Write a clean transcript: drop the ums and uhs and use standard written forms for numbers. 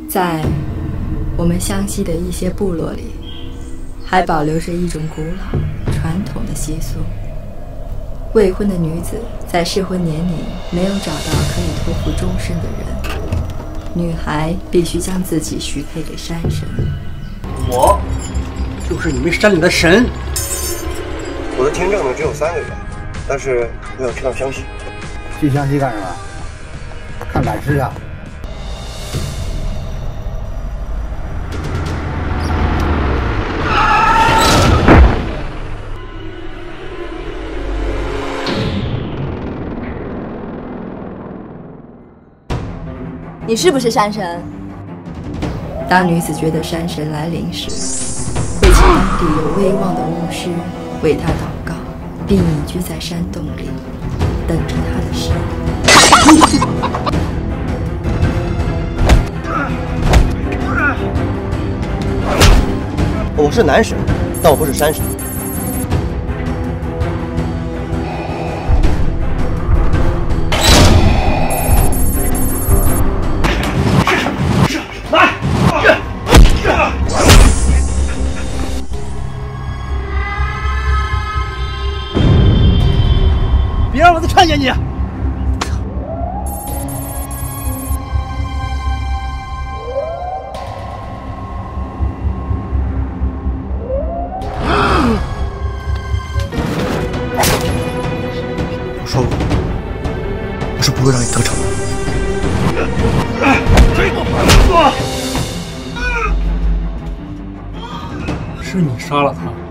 在我们湘西的一些部落里，还保留着一种古老传统的习俗：未婚的女子在适婚年龄没有找到可以托付终身的人，女孩必须将自己许配给山神。 我就是你们山里的神。 我的签证呢只有3个月，但是我要去趟湘西。 去湘西干什么？看赶尸啊！ 你是不是山神？ 当女子觉得山神来临时，会请当地有威望的巫师为她祷告，并隐居在山洞里，等着她的神。 我是男神，但我不是山神。 别让我再看见你！ 我说过，我是不会让你得逞的。 是你杀了他。